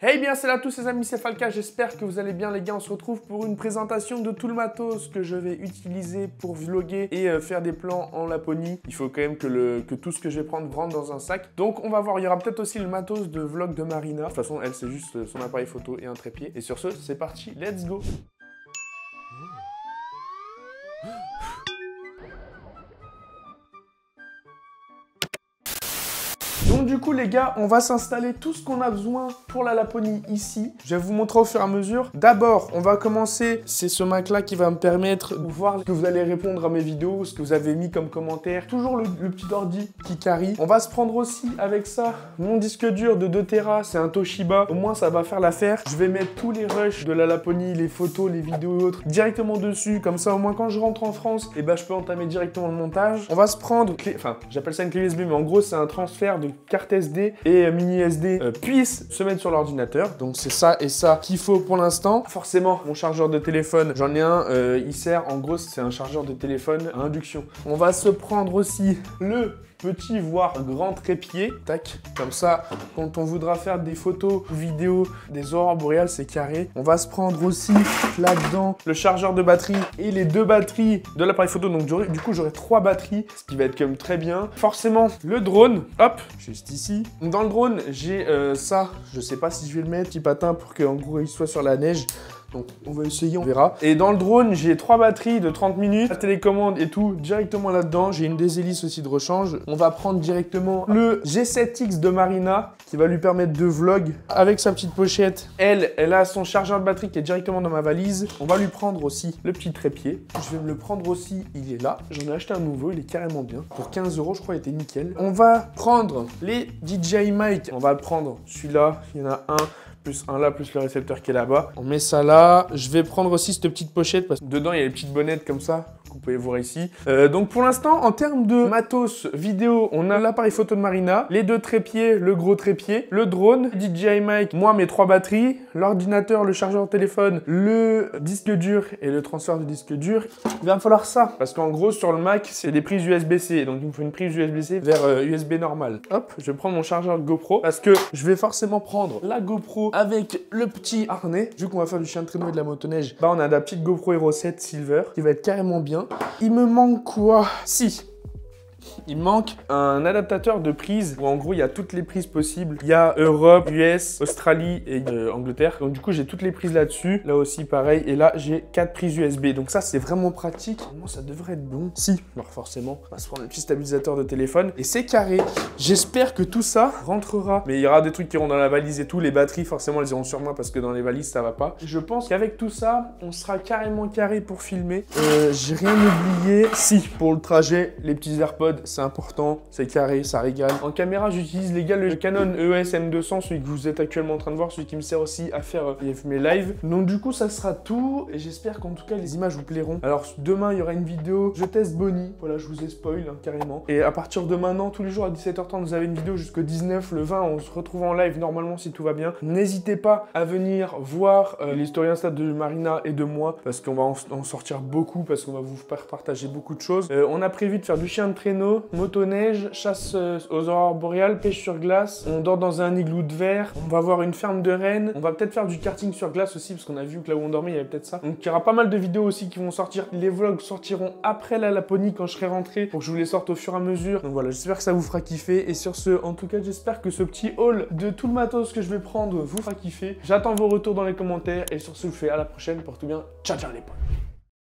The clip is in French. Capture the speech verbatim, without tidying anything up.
Hey bien c'est là tous les amis, c'est Falca, j'espère que vous allez bien les gars. On se retrouve pour une présentation de tout le matos que je vais utiliser pour vlogger et euh, faire des plans en Laponie. Il faut quand même que, le, que tout ce que je vais prendre rentre dans un sac. Donc on va voir, il y aura peut-être aussi le matos de vlog de Marina. De toute façon elle c'est juste son appareil photo et un trépied. Et sur ce c'est parti, let's go. Donc du coup les gars, on va s'installer tout ce qu'on a besoin pour la Laponie ici. Je vais vous montrer au fur et à mesure. D'abord, on va commencer, c'est ce Mac là qui va me permettre de voir que vous allez répondre à mes vidéos, ce que vous avez mis comme commentaire. Toujours le, le petit ordi qui carry. On va se prendre aussi avec ça mon disque dur de deux téra, c'est un Toshiba. Au moins ça va faire l'affaire. Je vais mettre tous les rushs de la Laponie, les photos, les vidéos et autres directement dessus. Comme ça au moins quand je rentre en France, et eh ben, je peux entamer directement le montage. On va se prendre, clé... enfin j'appelle ça une clé U S B, mais en gros c'est un transfert de carte S D et mini S D euh, puissent se mettre sur l'ordinateur. Donc c'est ça et ça qu'il faut pour l'instant. Forcément, mon chargeur de téléphone, j'en ai un, euh, il sert, en gros, c'est un chargeur de téléphone à induction. On va se prendre aussi le petit voire grand trépied, tac, comme ça, quand on voudra faire des photos ou vidéos des aurores boréales, c'est carré. On va se prendre aussi là-dedans le chargeur de batterie et les deux batteries de l'appareil photo, donc du coup j'aurai trois batteries, ce qui va être quand même très bien. Forcément, le drone, hop, juste ici. Dans le drone, j'ai euh, ça, je sais pas si je vais le mettre, petit patin pour qu'en gros il soit sur la neige. Donc on va essayer, on verra. Et dans le drone, j'ai trois batteries de trente minutes, la télécommande et tout directement là-dedans. J'ai une des hélices aussi de rechange. On va prendre directement le G sept X de Marina qui va lui permettre de vlog avec sa petite pochette. Elle, elle a son chargeur de batterie qui est directement dans ma valise. On va lui prendre aussi le petit trépied. Je vais me le prendre aussi, il est là. J'en ai acheté un nouveau, il est carrément bien. Pour quinze euros, je crois, il était nickel. On va prendre les D J I mic. On va prendre celui-là, il y en a un. Plus un là, plus le récepteur qui est là-bas. On met ça là. Je vais prendre aussi cette petite pochette parce que dedans, il y a les petites bonnettes comme ça que vous pouvez voir ici. Euh, donc pour l'instant, en termes de matos vidéo, on a l'appareil photo de Marina, les deux trépieds, le gros trépied, le drone, D J I mic, moi mes trois batteries, l'ordinateur, le chargeur de téléphone, le disque dur et le transfert de disque dur. Il va me falloir ça parce qu'en gros, sur le Mac, c'est des prises U S B C. Donc il me faut une prise U S B C vers euh, U S B normal. Hop, je vais prendre mon chargeur de GoPro parce que je vais forcément prendre la GoPro avec le petit harnais. Vu qu'on va faire du chien de traîneau et de la motoneige, bah on a la petite GoPro Hero sept Silver qui va être carrément bien. Il me manque quoi? Si. Il manque un adaptateur de prise où en gros il y a toutes les prises possibles. Il y a Europe, U S, Australie et euh, Angleterre. Donc du coup j'ai toutes les prises là-dessus. Là aussi pareil. Et là j'ai quatre prises U S B. Donc ça c'est vraiment pratique. Moi ça devrait être bon. Si, alors forcément, on va se prendre le petit stabilisateur de téléphone. Et c'est carré. J'espère que tout ça rentrera. Mais il y aura des trucs qui iront dans la valise et tout. Les batteries forcément elles iront sur moi parce que dans les valises ça va pas. Je pense qu'avec tout ça, on sera carrément carré pour filmer. Euh, j'ai rien oublié. Si, pour le trajet, les petits AirPods. C'est important, c'est carré, ça régale. En caméra, j'utilise les gars le Canon E O S M deux cents, celui que vous êtes actuellement en train de voir, celui qui me sert aussi à faire euh, mes lives. Donc du coup, ça sera tout et j'espère qu'en tout cas, les images vous plairont. Alors demain, il y aura une vidéo, je teste Bonnie. Voilà, je vous ai spoil hein, carrément. Et à partir de maintenant, tous les jours à dix-sept heures trente, vous avez une vidéo jusqu'au dix-neuf. Le vingt, on se retrouve en live normalement si tout va bien. N'hésitez pas à venir voir euh, les stories Insta de Marina et de moi parce qu'on va en, en sortir beaucoup, parce qu'on va vous partager beaucoup de choses. Euh, on a prévu de faire du chien de traîneau, motoneige, chasse aux aurores boréales, pêche sur glace. On dort dans un igloo de verre. On va voir une ferme de rennes. On va peut-être faire du karting sur glace aussi parce qu'on a vu que là où on dormait, il y avait peut-être ça. Donc il y aura pas mal de vidéos aussi qui vont sortir. Les vlogs sortiront après la Laponie quand je serai rentré pour que je vous les sorte au fur et à mesure. Donc voilà, j'espère que ça vous fera kiffer. Et sur ce, en tout cas, j'espère que ce petit haul de tout le matos que je vais prendre vous fera kiffer. J'attends vos retours dans les commentaires. Et sur ce, je vous fais à la prochaine. Portez bien. Ciao, ciao les potes.